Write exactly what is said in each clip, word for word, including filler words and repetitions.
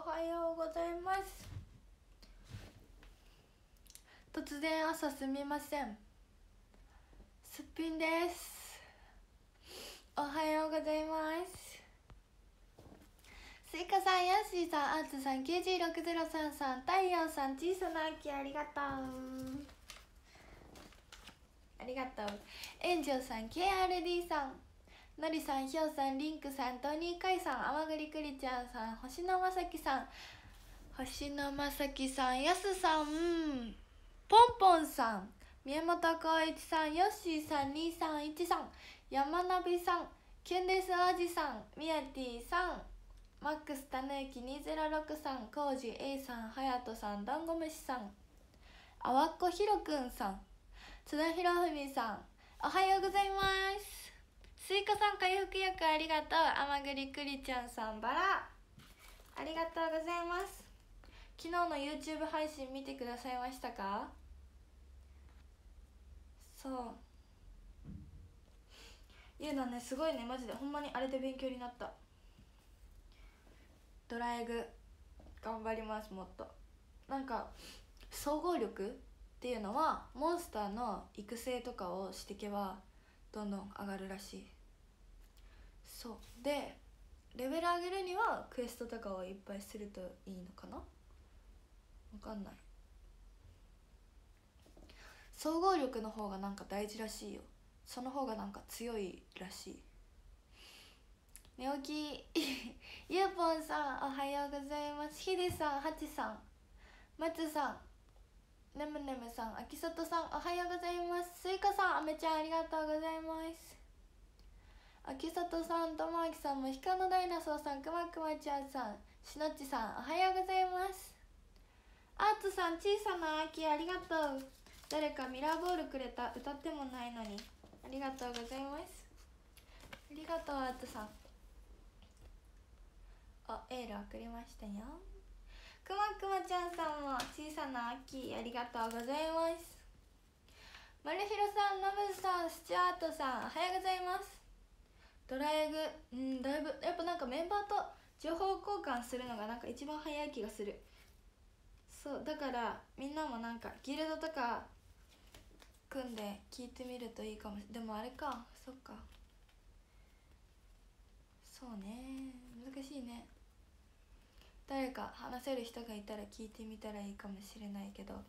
はようございます。突然朝すみません。すっぴんです。おはようございます。スイカさん、ヤッシーさん、アーツさん、ケージーろくゼロさんさん、太陽さん、小さな秋ありがとう。ありがとう。エンジョさん、ケーアールディー さん、のりさん、ひょうさん、リンクさん、トニーカイさん、あまぐりくりちゃんさん、星野まさきさん、星野まさきさん、やすさん、ポンポンさん、宮本浩一さん、ヨッシーさん、にさんいちさん、山鍋さん、キュンデス王子さん、ミヤティさん、マックスたぬきにゼロろくさん、コージ A さん、はやとさん、ダンゴムシさん、あわっこひろくんさん、津田ひろふみさん、おはようございます。スイカさん、回復薬ありがとう。あまぐりくりちゃんさん、バラありがとうございます。昨日の YouTube 配信見てくださいましたか？そうゆうなね、すごいね、マジでほんまにあれで勉強になった。ドラエグ頑張ります。もっとなんか総合力っていうのはモンスターの育成とかをしていけばどんどん上がるらしい。そうでレベル上げるにはクエストとかをいっぱいするといいのかな、わかんない。総合力の方がなんか大事らしいよ。その方がなんか強いらしい。寝起きゆうぽんさん、おはようございます。ひでさん、はちさん、まつさん、ねむねむさん、あきそとさん、おはようございます。すいかさん、あめちゃん、ありがとうございます。あきそとさん、ともあきさんも、ひかのダイナソーさん、くまくまちゃんさん、しのっちさん、おはようございます。アーツさん、小さな秋ありがとう。誰かミラーボールくれた。歌ってもないのにありがとうございます。ありがとう。アーツさん、あ、エール送りましたよ。くまくまちゃんさんも小さな秋ありがとうございます。まるひろさん、ノブさん、スチュアートさん、おはようございます。ドラエグ、うん、だいぶやっぱなんかメンバーと情報交換するのがなんか一番早い気がする。そうだからみんなもなんかギルドとか組んで聞いてみるといいかもしれない。でもあれか、そっか、そうね、難しいね。誰か話せる人がいたら聞いてみたらいいかもしれないけど。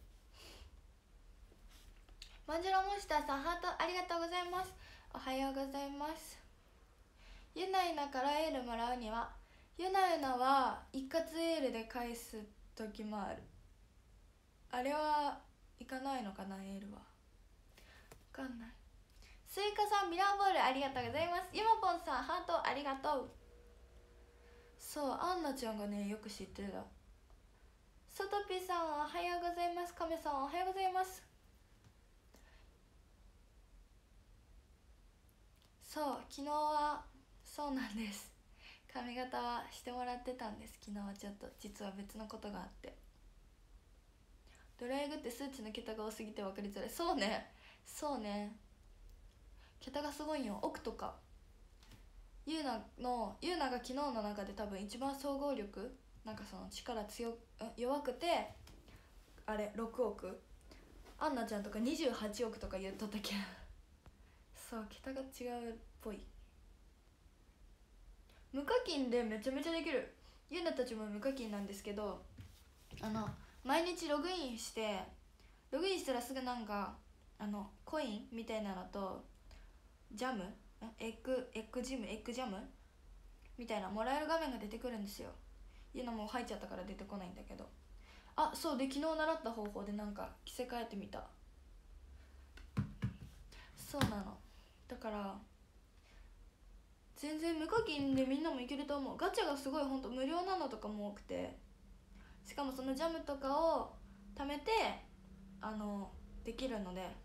マンジュロモンスターさん、ハートありがとうございます。おはようございます。ゆなゆなからエールもらうには、ゆなゆなは一括エールで返す時もある。あれはいかないのかな、エールは。わかんない。スイカさん、ミラーボールありがとうございます。ゆまぽんさん、ハートありがとう。そう、アンナちゃんがねよく知ってた。ソトピさん、おはようございます。カメさん、おはようございます。そう、昨日はそうなんです、髪型はしてもらってたんです。昨日はちょっと実は別のことがあって。ドライグって数値の桁が多すぎて分かりづらい。そうね、そうね、桁がすごいよ。奥とかユーナのユーナが昨日の中で多分一番総合力なんかその力強弱くてあれろくおく、アンナちゃんとかにじゅうはちおくとか言っとったけんそう桁が違うっぽい。無課金でめちゃめちゃできる。ユーナたちも無課金なんですけど、あの毎日ログインしてログインしたらすぐなんかあのコインみたいなのとジャムエッグエッグジムエッグジャムみたいなもらえる画面が出てくるんですよ。いうのも入っちゃったから出てこないんだけど、あ、そうで昨日習った方法でなんか着せ替えてみた。そうなの、だから全然無課金でみんなもいけると思う。ガチャがすごいほんと無料なのとかも多くて、しかもそのジャムとかを貯めてあのできるので、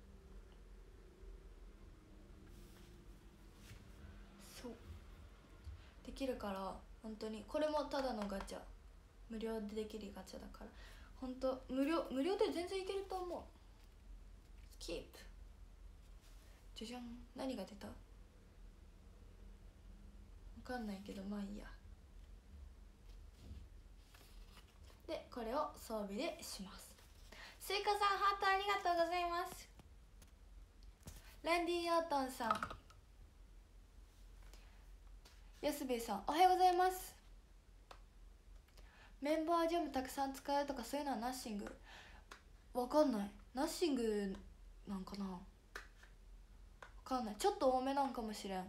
そうできるから本当にこれもただのガチャ、無料でできるガチャだから本当無料無料で全然いけると思う。スキープじゃじゃん、何が出たわかんないけどまあいいや。 でこれを装備でします。スイカさんハートありがとうございます。ランディ・オートンさん、安部さんおはようございます。メンバージャムたくさん使えるとかそういうのはナッシング、わかんない。ナッシングなんかな、わかんない。ちょっと多めなんかもしれん。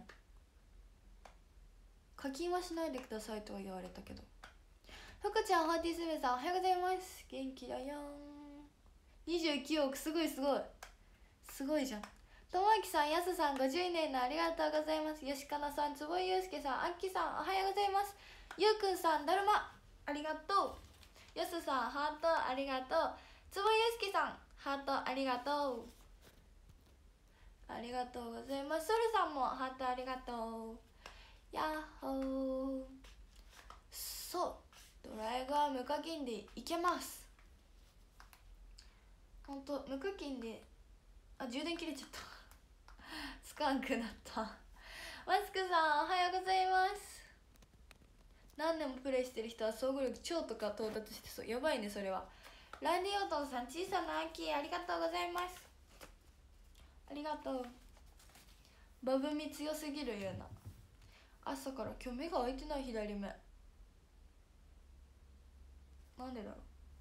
課金はしないでくださいとは言われたけど。福ちゃん、ハーティースベさんおはようございます。元気だよーん。にじゅうきゅうおく、すごいすごいすごいじゃん。ともあきさん、やすさんごじゅうねんのありがとうございます。よしかなさん、つぼいゆうすけさん、あっきさんおはようございます。ゆうくんさん、だるまありがとう。やすさんハートありがとう。つぼいゆうすけさんハートありがとう。ありがとうございます。ソルさんもハートありがとう。やっほー。そうドライバー無課金でいけます。ほんと無課金で、あ、充電切れちゃったつかんくなったマスクさんおはようございます。何年もプレイしてる人は総合力超とか到達してそう。やばいねそれは。ランディオートンさん、小さな秋ありがとうございます。ありがとう。バブみ強すぎる言うな。朝から今日目が開いてない。左目なんでだろ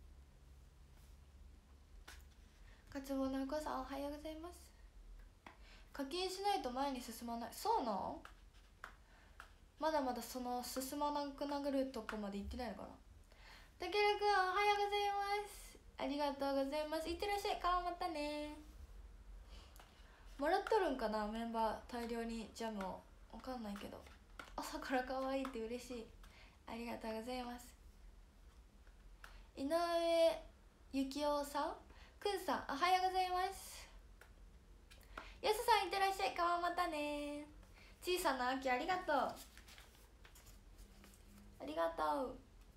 う。かつぼのこさんおはようございます。課金しないと前に進まない。そうなん、まだまだその進まなくなるとこまで行ってないのかな。たけるくんおはようございます。ありがとうございます。いってらっしゃい。顔またね。もらっとるんかなメンバー大量にジャムを。わかんないけど朝から可愛いって嬉しい。ありがとうございます。井上ゆきおさん、くんさんおはようございます。やすさんいってらっしゃい。顔またね。小さな秋ありがとう。ありがとう。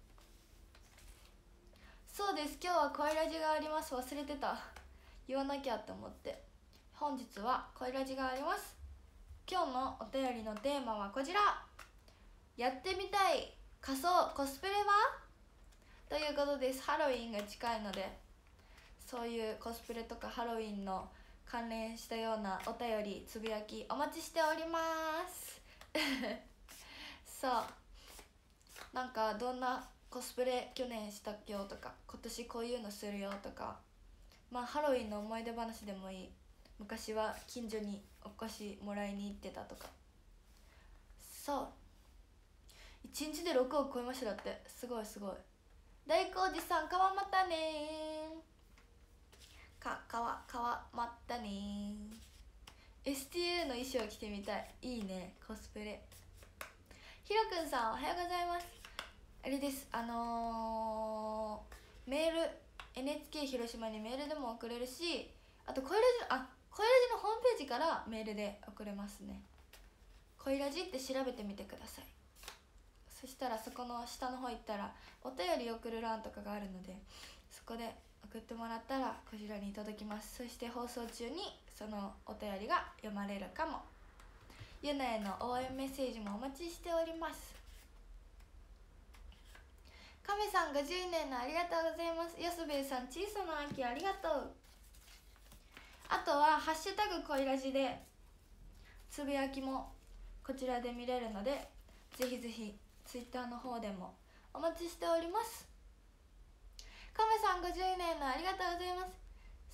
そうです、今日は恋ラジがあります。忘れてた、言わなきゃって思って。本日は恋ラジがあります。今日のお便りのテーマはこちら。やってみたい仮装コスプレはということです。ハロウィンが近いので、そういうコスプレとかハロウィンの関連したようなお便りつぶやきお待ちしておりますそうなんかどんなコスプレ去年したよとか、今年こういうのするよとか、まあハロウィンの思い出話でもいい。昔は近所にお菓子もらいに行ってたとか。そういちにちでろくおく超えました。だってすごいすごい。大工おじさんかわまたねー。かかわかわまったねー。 エスティーユー の衣装着てみたい。いいねコスプレ。ひろくんさんおはようございます。あれです、あのー、メール エヌエイチケー 広島にメールでも送れるし、あと恋ラジあ恋ラジのホームページからメールで送れますね。恋ラジって調べてみてください。そしたらそこの下の方行ったらお便り送る欄とかがあるので、そこで送ってもらったらこちらに届きます。そして放送中にそのお便りが読まれるかも。ゆなへの応援メッセージもお待ちしております。カメさんごじゅうねんのありがとうございます。やすべえさん、小さな秋ありがとう。あとはハッシュタグ恋ラジでつぶやきもこちらで見れるので、ぜひぜひツイッターの方でもお待ちしております。カメさんごじゅうねんのありがとうございます。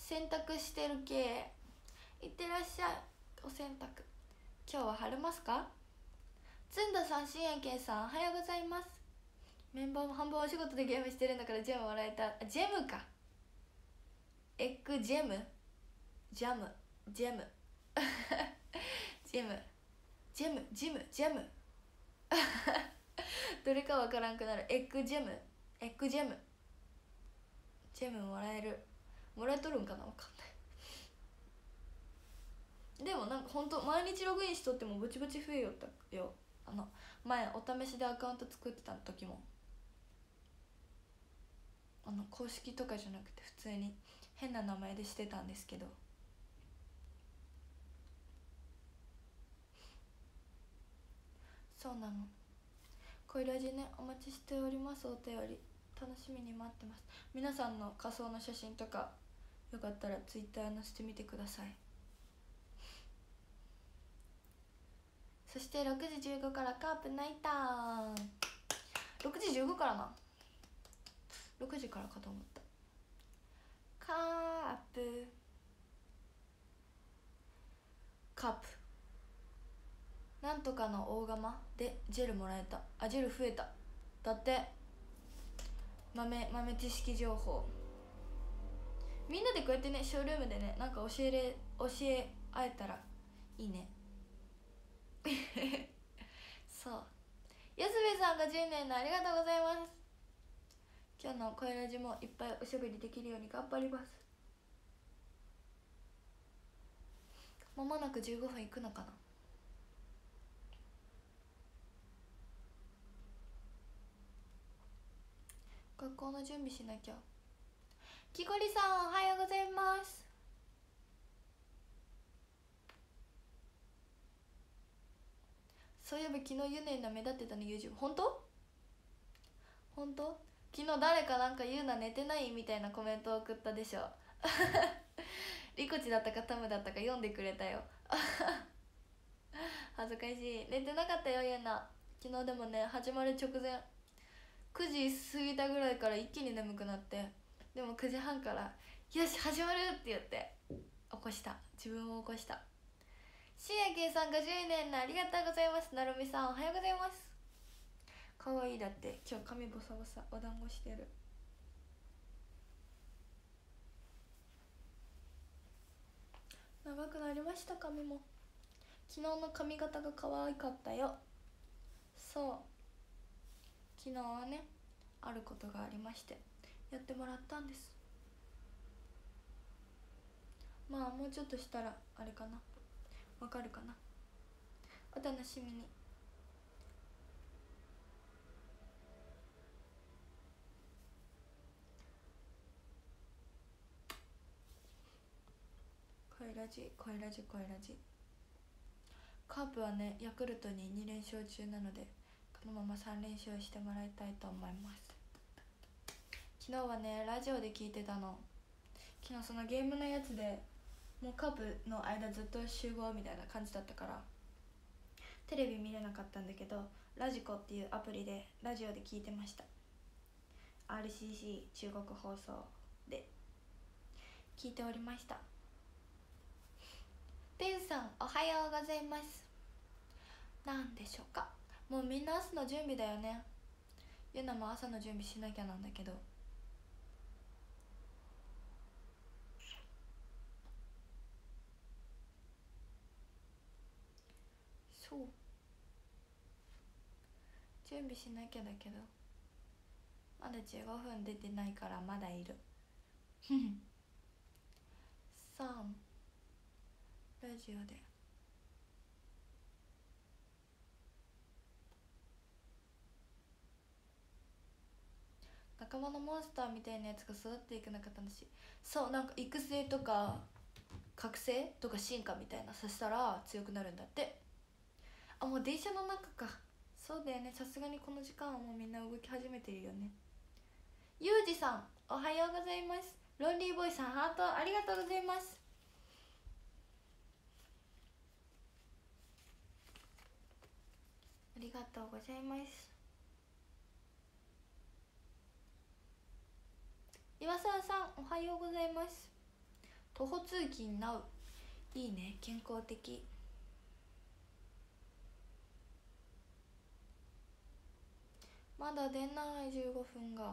洗濯してる系いってらっしゃい。お洗濯今日は晴れますか。つんださん、しんえけんさんおはようございます。メンバーも半分お仕事でゲームしてるんだからジェムもらえた。あ、ジェムか。エッグジェムジャムジェムジェムジェムジムジェムどれかわからんくなる。エッグジェムエッグジェムジェムもらえる。もらえとるんかな、わかんない。でもなんかほんと毎日ログインしとってもブチブチ増えよったよ。あの前お試しでアカウント作ってた時も、あの公式とかじゃなくて普通に変な名前でしてたんですけど、そうなの。恋ラジね、お待ちしております。お便り楽しみに待ってます。皆さんの仮装の写真とかよかったらツイッター載せてみてください。そしてろくじじゅうごからカープナイターろくじじゅうごからなろくじからかと思った。カープカープなんとかの大釜でジェルもらえた。あ、ジェル増えただって。豆豆知識情報、みんなでこうやってねショールームでねなんか教えれ教え合えたらいいねそう、安部さんがじゅうねんのありがとうございます。今日の声ラジもいっぱいおしゃべりできるように頑張ります。まもなくじゅうごふんいくのかな。学校の準備しなきゃ。きこりさんおはようございます。そういえば昨日ゆねんな目立ってたね YouTube。 本当本当昨日誰かなんかゆうな寝てないみたいなコメントを送ったでしょリコチだったかタムだったか読んでくれたよ恥ずかしい。寝てなかったよゆうな。昨日でもね始まる直前くじ過ぎたぐらいから一気に眠くなって、でもくじはんから「よし始まる!」って言って起こした。自分を起こした。しんやけいさんがじゅうねんのありがとうございます。なるみさんおはようございます。かわいい。だって今日髪ボサボサお団子してる。長くなりました髪も。昨日の髪型が可愛かったよ。そう昨日はねあることがありましてやってもらったんです。まあもうちょっとしたらあれかな、わかるかな。お楽しみに。声ラジ声ラジ声ラジ。カープはねヤクルトにに連勝中なのでこのままさん連勝してもらいたいと思います。昨日はねラジオで聞いてたの。昨日そのゲームのやつでもうカープの間ずっと集合みたいな感じだったからテレビ見れなかったんだけど、ラジコっていうアプリでラジオで聞いてました。 アールシーシー 中国放送で聞いておりました。ペンさんおはようございます。なんでしょうか、もうみんな朝の準備だよね。ゆなも朝の準備しなきゃなんだけど、そう準備しなきゃだけどまだじゅうごふん出てないからまだいるさんラジオで仲間のモンスターみたいなやつが育っていくのか楽しい。そうなんか育成とか覚醒とか進化みたいなさせたら強くなるんだって。あもう電車の中か。そうだよね、さすがにこの時間はもうみんな動き始めてるよね。ゆうじさんおはようございます。ロンリーボーイさんハートありがとうございます。ありがとうございます。岩沢さんおはようございます。徒歩通勤なういいね、健康的。まだ出ないじゅうごふんが。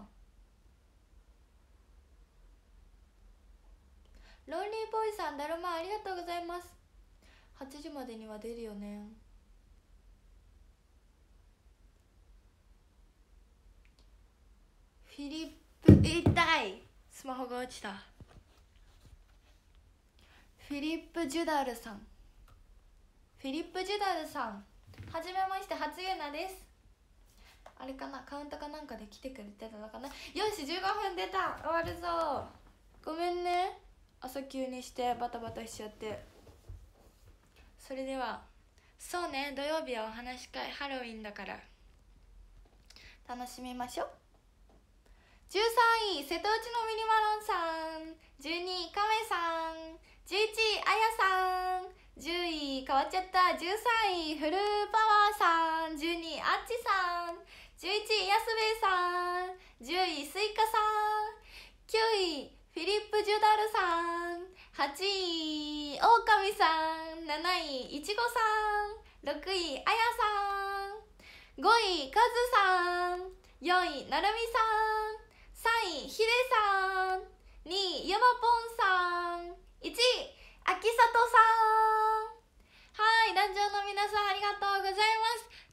ロンリーボーイさんだるまありがとうございます。はちじまでには出るよね。フィリップ痛いスマホが落ちた。フィリップ・ジュダルさんフィリップ・ジュダルさんはじめまして、初ゆなです。あれかな、カウントかなんかで来てくれてたのかな。よしじゅうごふん出た、終わるぞ。ごめんね朝急にしてバタバタしちゃって。それではそうね、土曜日はお話し会ハロウィンだから楽しみましょう。 じゅうさんい瀬戸内のミニマロンさん、じゅうにい亀さん、じゅういちいあやさん、じゅうい変わっちゃった、じゅうさんいフルパワーさん、じゅうにいあっちさん、じゅういちい安兵衛さん、じゅういスイカさん、きゅういフィリップ・ジュダルさん、はちいオオカミさん、なないいちごさん、ろくいあやさん、ごいカズさん、よんいなるみさん、さんいヒデさん、にいゆまぽんさん、いちいあきさとさん。はい、壇上の皆さんありがとうございます。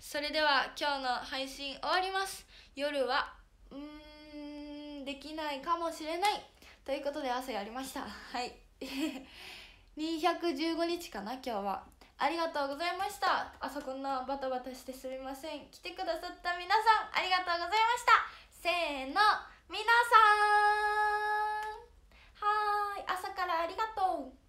それでは今日の配信終わります。夜はうーんできないかもしれないということで朝やりました。はいにひゃくじゅうごにちかな今日は。ありがとうございました。朝こんなバタバタしてすみません。来てくださった皆さんありがとうございました。せーの、皆さんはーい、朝からありがとう。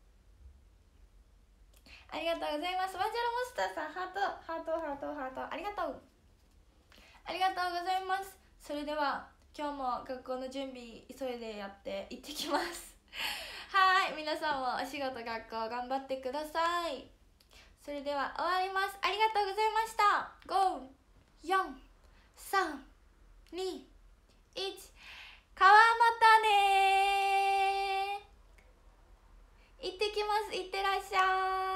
ありがとうございます。ワンジャロモンスターさん、ハートハートハートハート、ありがとうありがとうございます。それでは今日も学校の準備急いでやって行ってきますはい、皆さんもお仕事学校頑張ってください。それでは終わります。ありがとうございました。ご、よん、さん、に、いち、川またねー。行ってきます。いってらっしゃい。